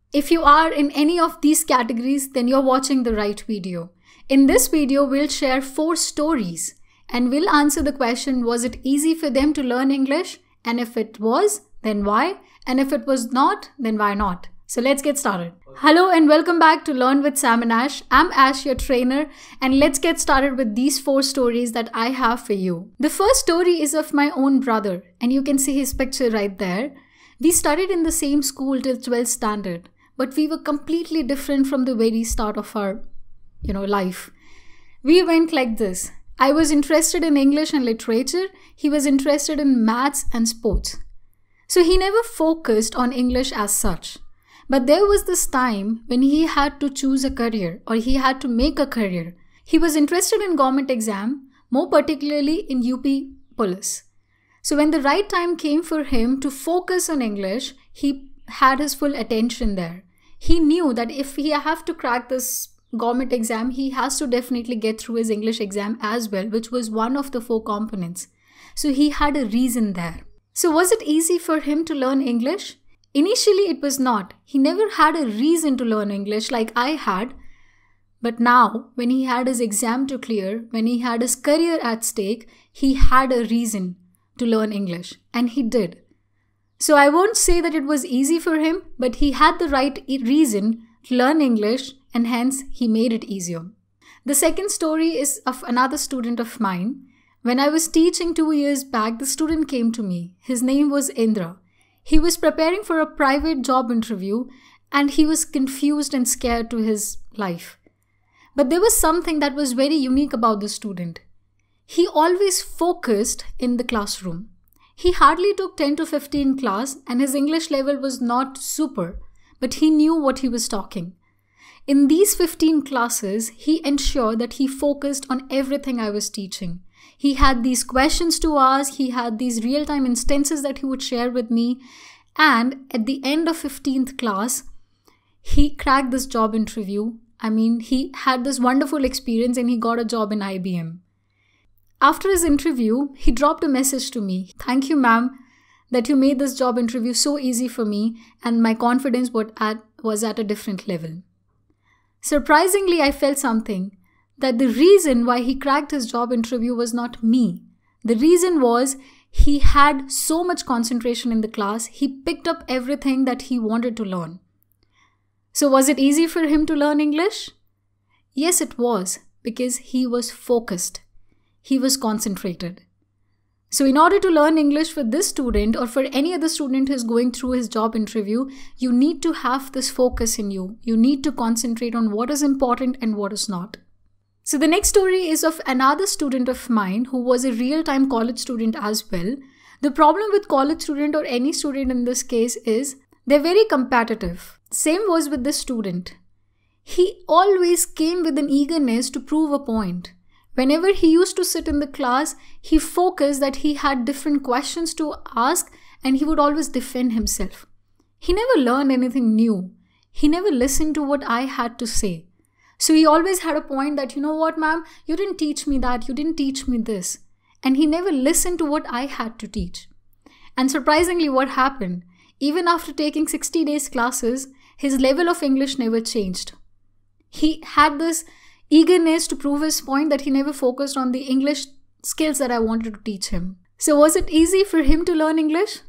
If you are in any of these categories, then you're watching the right video. In this video, we'll share 4 stories and we'll answer the question, was it easy for them to learn English? And if it was, then why? And if it was not, then why not? So let's get started. Hello and welcome back to Learn with Sam and Ash. I'm Ash, your trainer, and let's get started with these 4 stories that I have for you. The first story is of my own brother, and you can see his picture right there. We studied in the same school till 12th standard, but we were completely different from the very start of our, life. We went like this. I was interested in English and literature. He was interested in maths and sports. So he never focused on English as such. But there was this time when he had to choose a career, or he had to make a career. He was interested in government exam, more particularly in UP Police. So when the right time came for him to focus on English, he had his full attention there. He knew that if he have to crack this government exam, he has to definitely get through his English exam as well, which was one of the 4 components. So he had a reason there. So was it easy for him to learn English? Initially, it was not. He never had a reason to learn English like I had. But now, when he had his exam to clear, when he had his career at stake, he had a reason to learn English. And he did. So I won't say that it was easy for him, but he had the right reason to learn English, and hence he made it easier. The second story is of another student of mine. When I was teaching 2 years back, the student came to me. His name was Indra. He was preparing for a private job interview and he was confused and scared to his life. But there was something that was very unique about the student. He always focused in the classroom. He hardly took 10 to 15 class and his English level was not super, but he knew what he was talking. In these 15 classes, he ensured that he focused on everything I was teaching. He had these questions to ask, he had these real-time instances that he would share with me, and at the end of 15th class, he cracked this job interview. He had this wonderful experience and he got a job in IBM. After his interview, he dropped a message to me. Thank you, ma'am, that you made this job interview so easy for me and my confidence was at a different level. Surprisingly, I felt something. That the reason why he cracked his job interview was not me. The reason was he had so much concentration in the class, he picked up everything that he wanted to learn. So was it easy for him to learn English? Yes, it was, because he was focused. He was concentrated. So in order to learn English for this student or for any other student who is going through his job interview, you need to have this focus in you. You need to concentrate on what is important and what is not. So the next story is of another student of mine who was a real-time college student as well. The problem with college student or any student in this case is they're very competitive. Same was with this student. He always came with an eagerness to prove a point. Whenever he used to sit in the class, he focused that he had different questions to ask and he would always defend himself. He never learned anything new. He never listened to what I had to say. So he always had a point that, you know what, ma'am, you didn't teach me that, you didn't teach me this. And he never listened to what I had to teach. And surprisingly, what happened? Even after taking 60 days classes, his level of English never changed. He had this eagerness to prove his point that he never focused on the English skills that I wanted to teach him. So was it easy for him to learn English?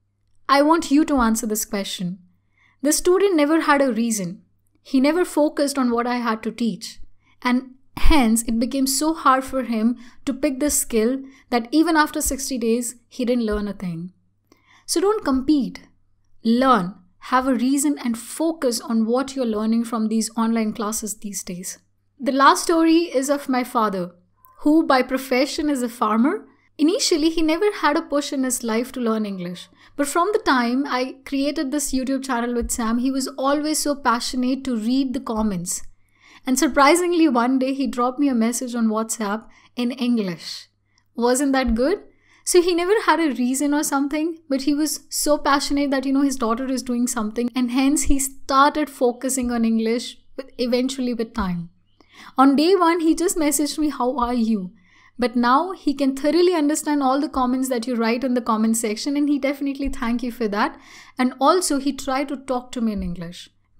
I want you to answer this question. The student never had a reason. He never focused on what I had to teach, and hence it became so hard for him to pick this skill that even after 60 days, he didn't learn a thing. So don't compete. Learn, have a reason and focus on what you're learning from these online classes these days. The last story is of my father, who by profession is a farmer. Initially, he never had a push in his life to learn English. But from the time I created this YouTube channel with Sam, he was always so passionate to read the comments. And surprisingly, one day he dropped me a message on WhatsApp in English. Wasn't that good? So he never had a reason or something, but he was so passionate that, his daughter is doing something. And hence he started focusing on English eventually with time. On day 1, he just messaged me, "How are you?" But now he can thoroughly understand all the comments that you write in the comment section, and he definitely thank you for that. And also he tried to talk to me in English.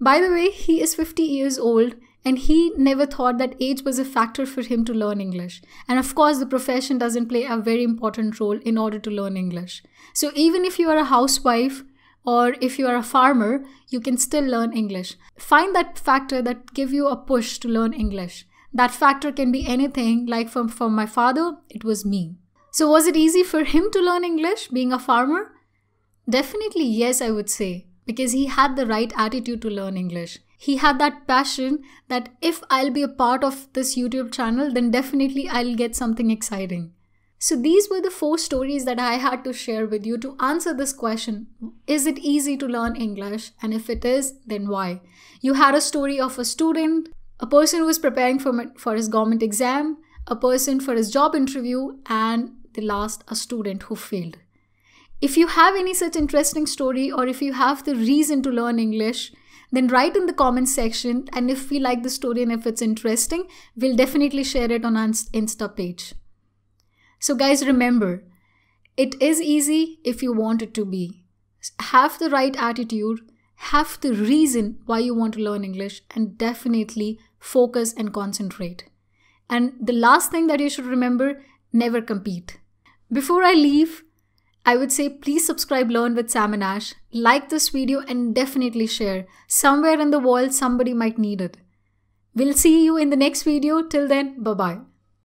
By the way, he is 50 years old and he never thought that age was a factor for him to learn English. And of course, the profession doesn't play a very important role in order to learn English. So even if you are a housewife or if you are a farmer, you can still learn English. Find that factor that give you a push to learn English. That factor can be anything, like for my father, it was me. So was it easy for him to learn English, being a farmer? Definitely yes, I would say, because he had the right attitude to learn English. He had that passion that if I'll be a part of this YouTube channel, then definitely I'll get something exciting. So these were the 4 stories that I had to share with you to answer this question. Is it easy to learn English? And if it is, then why? You had a story of a student, a person who was preparing for his government exam, a person for his job interview, and the last, a student who failed. If you have any such interesting story or if you have the reason to learn English, then write in the comments section, and if we like the story and if it's interesting, we'll definitely share it on our Insta page. So guys, remember, it is easy if you want it to be. Have the right attitude, have the reason why you want to learn English, and definitely focus and concentrate. And the last thing that you should remember, never compete. Before I leave, I would say please subscribe Learn with Sam and Ash, like this video and definitely share. Somewhere in the world somebody might need it. We'll see you in the next video. Till then, bye-bye.